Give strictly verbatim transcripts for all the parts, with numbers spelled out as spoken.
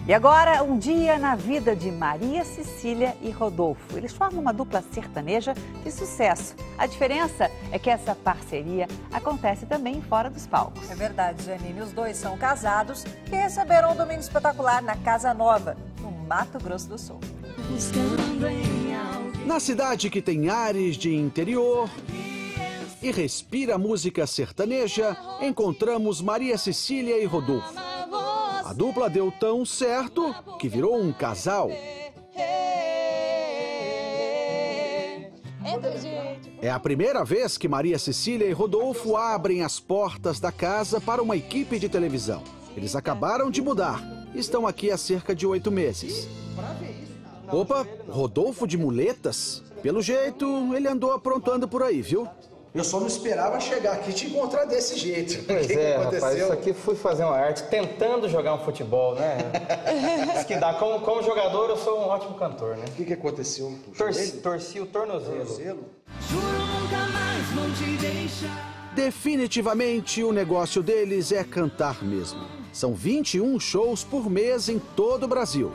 E agora, um dia na vida de Maria Cecília e Rodolfo. Eles formam uma dupla sertaneja de sucesso. A diferença é que essa parceria acontece também fora dos palcos. É verdade, Janine. Os dois são casados e receberam um domingo espetacular na Casa Nova, no Mato Grosso do Sul. Na cidade que tem ares de interior e respira música sertaneja, encontramos Maria Cecília e Rodolfo. A dupla deu tão certo que virou um casal. É a primeira vez que Maria Cecília e Rodolfo abrem as portas da casa para uma equipe de televisão. Eles acabaram de mudar. Estão aqui há cerca de oito meses. Opa, Rodolfo de muletas? Pelo jeito, ele andou aprontando por aí, viu? Eu só não esperava chegar aqui e te encontrar desse jeito. Pois que é, que rapaz, isso aqui fui fazer uma arte tentando jogar um futebol, né? Isso que dá. Como, como jogador, eu sou um ótimo cantor, né? O que, que aconteceu? Torci, torci o tornozelo. tornozelo? Juro nunca mais vou te deixar. Definitivamente, o negócio deles é cantar mesmo. São vinte e um shows por mês em todo o Brasil.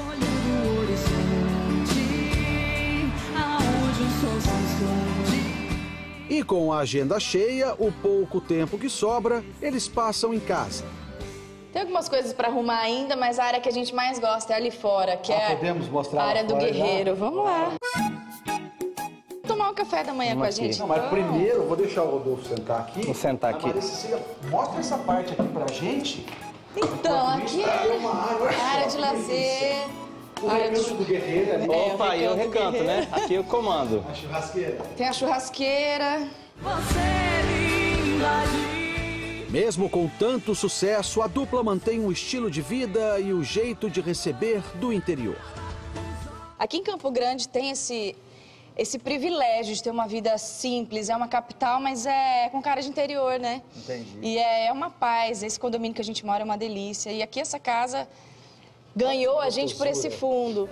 E com a agenda cheia, o pouco tempo que sobra, eles passam em casa. Tem algumas coisas para arrumar ainda, mas a área que a gente mais gosta é ali fora, que Ah, é podemos mostrar a área lá do fora, guerreiro. já? Vamos lá. Tomar um café da manhã Vamos com a aqui. gente. Não, mas primeiro eu vou deixar o Rodolfo sentar aqui. Vou sentar aqui. A Maria Cecília, mostra essa parte aqui pra gente. Então, aqui é é uma área, a área de lazer. O área recanto do guerreiro ali. É, Opa, o aí eu recanto recanto, guerreiro. né? Aqui eu comando. A churrasqueira. Tem a churrasqueira. Você me invadiu. Mesmo com tanto sucesso, a dupla mantém um estilo de vida e o jeito de receber do interior. Aqui em Campo Grande tem esse, esse privilégio de ter uma vida simples. É uma capital, mas é com cara de interior, né? Entendi. E é, é uma paz. Esse condomínio que a gente mora é uma delícia. E aqui essa casa ganhou a gente por esse fundo.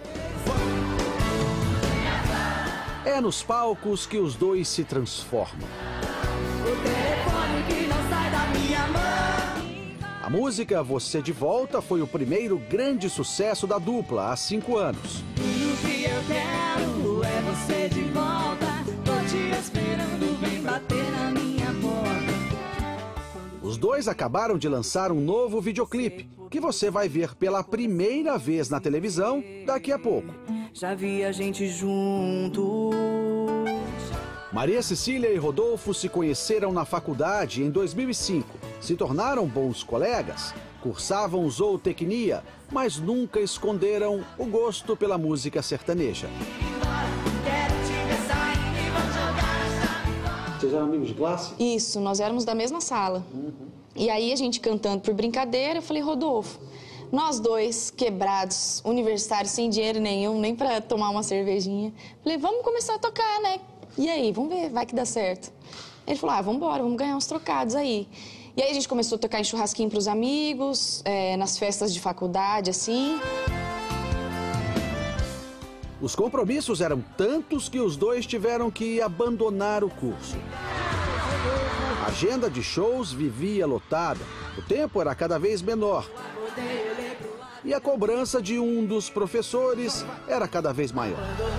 É nos palcos que os dois se transformam. O telefone que não sai da minha mão. A música Você de Volta foi o primeiro grande sucesso da dupla há cinco anos. Tudo que eu quero é você de volta. Tô te esperando, vem bater na minha porta. Os dois acabaram de lançar um novo videoclipe, que você vai ver pela primeira vez na televisão daqui a pouco. Já vi a gente junto. Maria Cecília e Rodolfo se conheceram na faculdade em dois mil e cinco. Se tornaram bons colegas, cursavam zootecnia, mas nunca esconderam o gosto pela música sertaneja. Vocês eram amigos de classe? Isso, nós éramos da mesma sala. Uhum. E aí a gente cantando por brincadeira, eu falei, Rodolfo, nós dois quebrados, universitários, sem dinheiro nenhum, nem pra tomar uma cervejinha. Falei, vamos começar a tocar, né? E aí, vamos ver, vai que dá certo. Ele falou, ah, vamos embora, vamos ganhar uns trocados aí. E aí a gente começou a tocar em churrasquinho pros amigos, é, nas festas de faculdade, assim. Os compromissos eram tantos que os dois tiveram que abandonar o curso. A agenda de shows vivia lotada, o tempo era cada vez menor. E a cobrança de um dos professores era cada vez maior.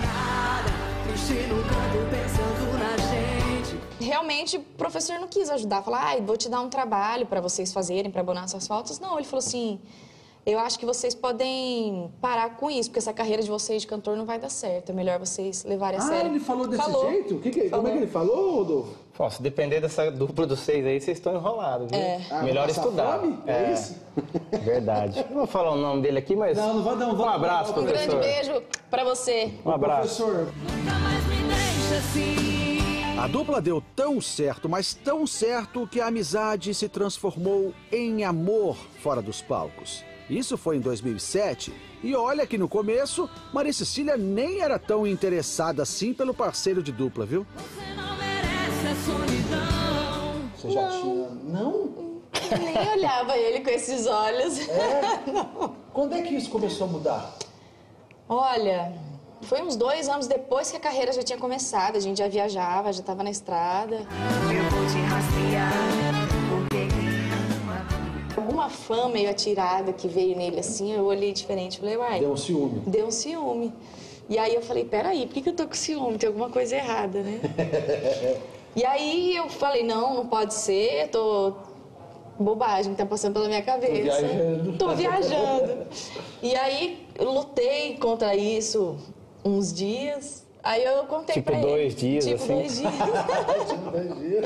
Realmente, o professor não quis ajudar, falar, ah, vou te dar um trabalho para vocês fazerem, para abonar suas faltas. Não, ele falou assim, eu acho que vocês podem parar com isso, porque essa carreira de vocês de cantor não vai dar certo. É melhor vocês levarem a Ah, sério. ele falou desse falou. jeito? Que que, Falou. como é que ele falou, Rodolfo? Bom, se depender dessa dupla dos seis aí, vocês estão enrolados, viu? É. Ah, Melhor vai passar estudar. fome? É isso? Verdade. Não vou falar o nome dele aqui, mas... Não, não vai dar um- Um abraço, Um professor. grande beijo para você. Um abraço. Professor, Nunca mais me deixa assim. A dupla deu tão certo, mas tão certo, que a amizade se transformou em amor fora dos palcos. Isso foi em dois mil e sete, e olha que no começo, Maria Cecília nem era tão interessada assim pelo parceiro de dupla, viu? Você não merece a solidão. você já tinha... Não? Nem olhava ele com esses olhos. É? Quando é que isso começou a mudar? Olha, foi uns dois anos depois que a carreira já tinha começado. A gente já viajava, já estava na estrada. Eu vou te rastrear, porque quem ama uma fã meio atirada que veio nele assim, eu olhei diferente, falei, uai... Deu um ciúme. Deu um ciúme. E aí eu falei, peraí, por que, que eu tô com ciúme? Tem alguma coisa errada, né? E aí eu falei, não, não pode ser, eu tô... Bobagem que tá passando pela minha cabeça. Tô viajando. Tô viajando. E aí eu lutei contra isso uns dias. Aí eu contei tipo pra ele. Dois dias, tipo assim. dois dias. Tipo dois dias.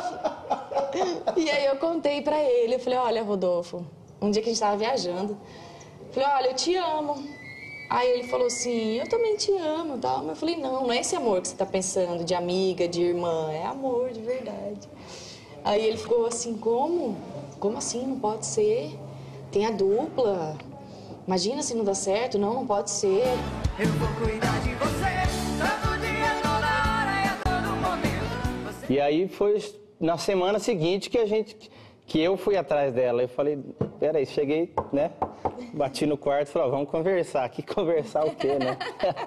E aí eu contei pra ele. Eu falei, olha, Rodolfo, um dia que a gente tava viajando. Eu falei, olha, eu te amo. Aí ele falou assim, eu também te amo, tal. Mas eu falei, não, não é esse amor que você tá pensando, de amiga, de irmã. É amor de verdade. Aí ele ficou assim, como? Como assim? Não pode ser. Tem a dupla. Imagina se não dá certo. Não, não pode ser. Eu vou cuidar de você, todo dia, toda hora e a todo momento. E aí foi na semana seguinte que a gente, que eu fui atrás dela. Eu falei, peraí, cheguei, né? Bati no quarto e falei, vamos conversar. Que conversar o quê, né?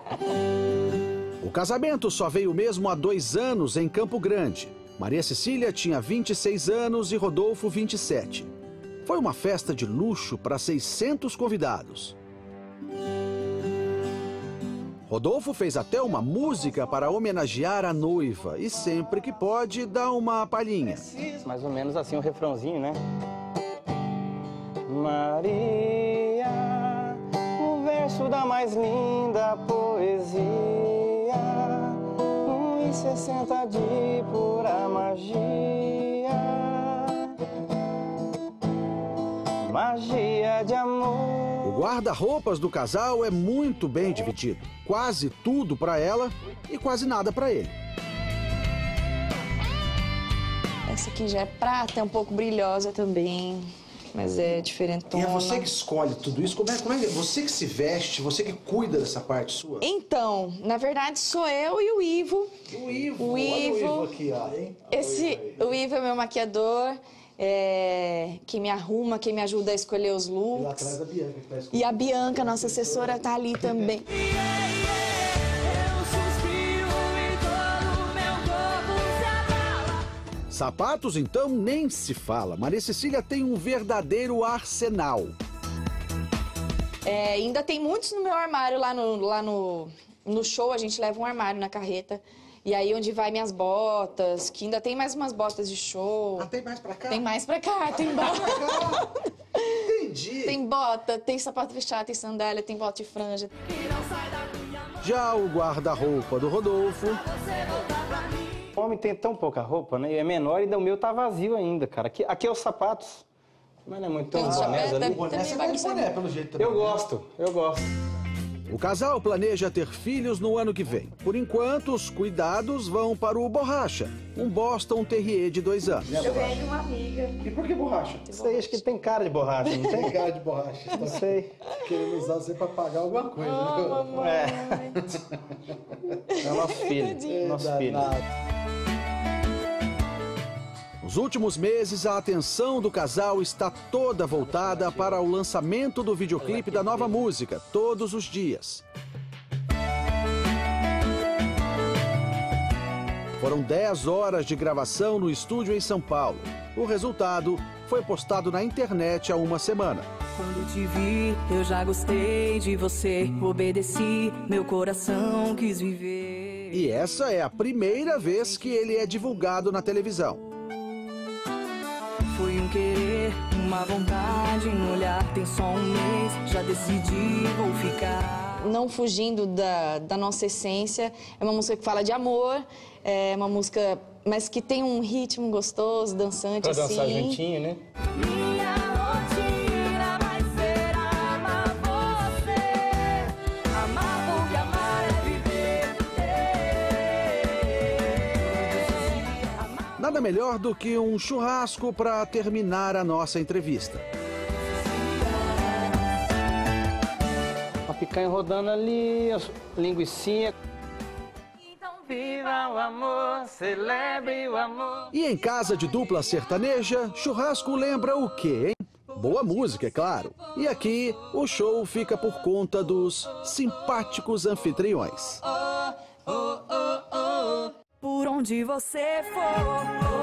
O casamento só veio mesmo há dois anos em Campo Grande. Maria Cecília tinha vinte e seis anos e Rodolfo vinte e sete. Foi uma festa de luxo para seiscentos convidados. Rodolfo fez até uma música para homenagear a noiva e sempre que pode dá uma palhinha. Mais ou menos assim, um refrãozinho, né? Maria, o verso da mais linda poesia, um e sessenta de pura magia, magia de amor. O guarda-roupas do casal é muito bem dividido. Quase tudo para ela e quase nada para ele. Essa aqui já é prata, é um pouco brilhosa também, mas é diferente. E é você que escolhe tudo isso? Como é, como é que você que se veste, você que cuida dessa parte sua? Então, na verdade, sou eu e o Ivo. O Ivo, O olha Ivo. o Ivo aqui, ó. Esse, o Ivo é meu maquiador, é, que me arruma, quem me ajuda a escolher os E lá looks. atrás a Bianca que tá escutando. E a Bianca, nossa assessora, tá ali também. Eu suspiro e todo meu corpo se abala. Sapatos, então, nem se fala. Maria Cecília tem um verdadeiro arsenal. É, ainda tem muitos no meu armário lá no, lá no, no show, a gente leva um armário na carreta. E aí onde vai minhas botas, que ainda tem mais umas botas de show. Ah, tem mais pra cá? Tem mais pra cá, tem bota. Entendi. Tem bota, tem sapato fechado, tem sandália, tem bota de franja. Já o guarda-roupa do Rodolfo O homem tem tão pouca roupa, né? E é menor e o meu tá vazio ainda, cara. Aqui, aqui é os sapatos. Mas não é muito tão Tem os bonés chapéu, ali. tá- Boné, você vai de boné, pelo jeito também. Eu gosto, eu gosto. O casal planeja ter filhos no ano que vem. Por enquanto, os cuidados vão para o Borracha, um Boston Terrier de dois anos. Eu ganhei de uma amiga. E por que borracha? Isso aí acho que tem cara de borracha, não tem? Tem cara de borracha. Não sei. Querendo usar você pra pagar alguma coisa. Oh, É. É o nosso filho, nosso filho. Nos últimos meses, a atenção do casal está toda voltada para o lançamento do videoclipe da nova música, Todos os Dias. Foram dez horas de gravação no estúdio em São Paulo. O resultado foi postado na internet há uma semana. Quando te vi, eu já gostei de você. Obedeci, meu coração quis viver. E essa é a primeira vez que ele é divulgado na televisão. Foi um querer, uma vontade, um olhar. Tem só um mês, já decidi, vou ficar. Não fugindo da, da nossa essência, é uma música que fala de amor, é uma música, mas que tem um ritmo gostoso, dançante, Pra assim. dançar juntinho, né? Minha rotina vai ser amar você. Amar porque amar é viver. Nada melhor do que um churrasco para terminar a nossa entrevista. A picanha rodando ali, a linguicinha. Então Viva o amor, celebre o amor. E em casa de dupla sertaneja, churrasco lembra o quê, hein? Boa música, é claro. E aqui, o show fica por conta dos simpáticos anfitriões. Por onde você for.